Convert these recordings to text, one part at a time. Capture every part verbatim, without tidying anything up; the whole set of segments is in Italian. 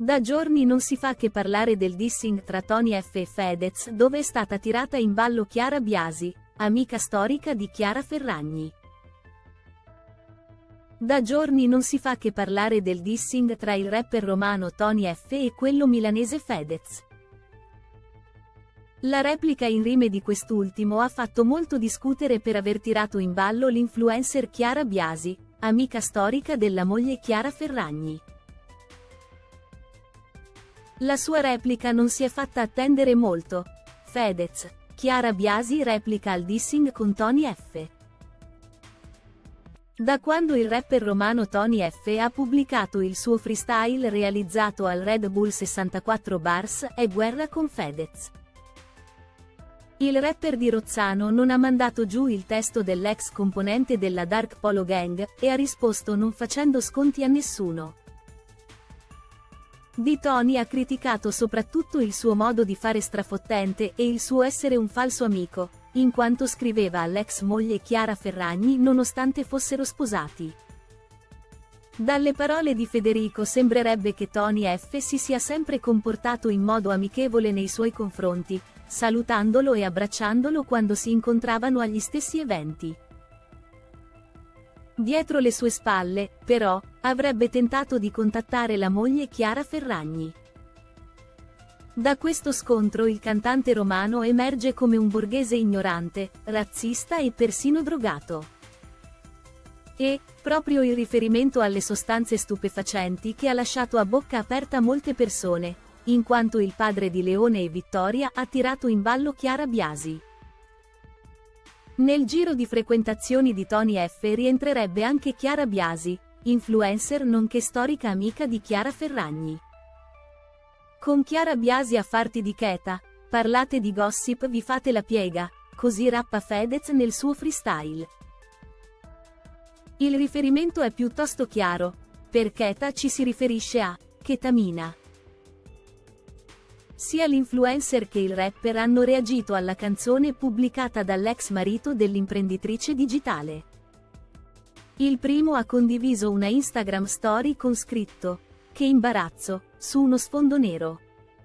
Da giorni non si fa che parlare del dissing tra Tony F e Fedez, dove è stata tirata in ballo Chiara Biasi, amica storica di Chiara Ferragni. Da giorni non si fa che parlare del dissing tra il rapper romano Tony F e quello milanese Fedez. La replica in rime di quest'ultimo ha fatto molto discutere per aver tirato in ballo l'influencer Chiara Biasi, amica storica della moglie Chiara Ferragni. La sua replica non si è fatta attendere molto. Fedez, Chiara Biasi replica al dissing con Tony F. Da quando il rapper romano Tony F ha pubblicato il suo freestyle realizzato al Red Bull sessantaquattro Bars, è guerra con Fedez. Il rapper di Rozzano non ha mandato giù il testo dell'ex componente della Dark Polo Gang, e ha risposto non facendo sconti a nessuno. Di Tony ha criticato soprattutto il suo modo di fare strafottente e il suo essere un falso amico, in quanto scriveva all'ex moglie Chiara Ferragni nonostante fossero sposati. Dalle parole di Federico sembrerebbe che Tony F si sia sempre comportato in modo amichevole nei suoi confronti, salutandolo e abbracciandolo quando si incontravano agli stessi eventi. Dietro le sue spalle, però, avrebbe tentato di contattare la moglie Chiara Ferragni. Da questo scontro il cantante romano emerge come un borghese ignorante, razzista e persino drogato. E, proprio il riferimento alle sostanze stupefacenti che ha lasciato a bocca aperta molte persone, in quanto il padre di Leone e Vittoria ha tirato in ballo Chiara Biasi. Nel giro di frequentazioni di Tony F rientrerebbe anche Chiara Biasi, influencer nonché storica amica di Chiara Ferragni. Con Chiara Biasi a farti di cheta, parlate di gossip, vi fate la piega, così rappa Fedez nel suo freestyle. Il riferimento è piuttosto chiaro, per cheta ci si riferisce a chetamina. Sia l'influencer che il rapper hanno reagito alla canzone pubblicata dall'ex marito dell'imprenditrice digitale. Il primo ha condiviso una Instagram story con scritto "Che imbarazzo", su uno sfondo nero.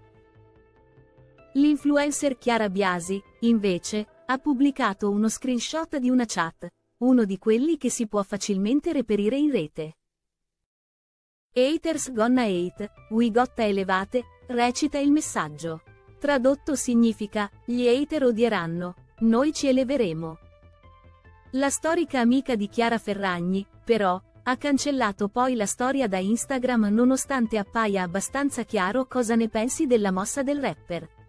L'influencer Chiara Biasi, invece, ha pubblicato uno screenshot di una chat, uno di quelli che si può facilmente reperire in rete. Haters gonna hate, we gotta elevate, recita il messaggio. Tradotto significa, gli hater odieranno, noi ci eleveremo. La storica amica di Chiara Ferragni, però, ha cancellato poi la storia da Instagram nonostante appaia abbastanza chiaro cosa ne pensi della mossa del rapper.